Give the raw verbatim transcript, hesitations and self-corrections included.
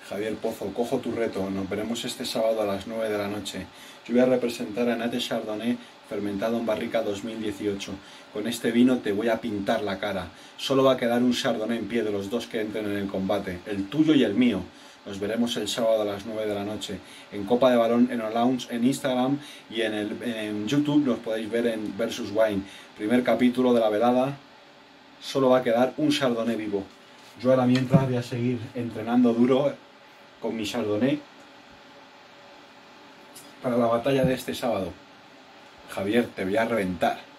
Javier Pozo, cojo tu reto. Nos veremos este sábado a las nueve de la noche. Yo voy a representar a Nate Chardonnay fermentado en barrica dos mil dieciocho. Con este vino te voy a pintar la cara. Solo va a quedar un Chardonnay en pie de los dos que entren en el combate, el tuyo y el mío. Nos veremos el sábado a las nueve de la noche en Copa de Balón en Lounge, en Instagram y en, el, en YouTube nos podéis ver en Versus Wine. Primer capítulo de la velada. Solo va a quedar un Chardonnay vivo. Yo ahora mientras voy a seguir entrenando duro con mi Chardonnay para la batalla de este sábado. Javier, te voy a reventar.